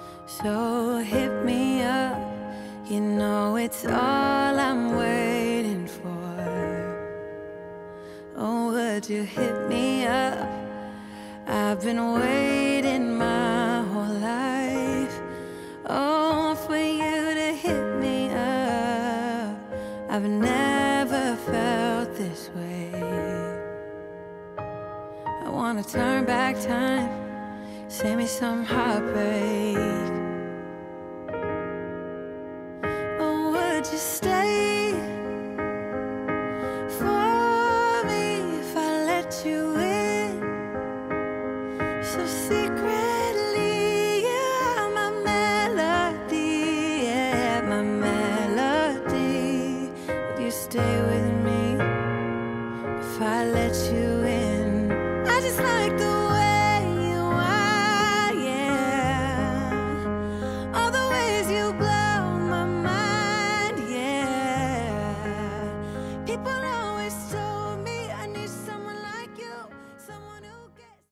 So hit me up, you know it's all I'm waiting for. Oh, would you hit me up? I've been waiting my whole life, oh, for you to hit me up. I've never felt this way. I wanna turn back time, save me some heartbreak. Oh, would you stay for me if I let you in? So secretly, yeah, my melody, yeah, my melody. Will you stay with me if I let you in?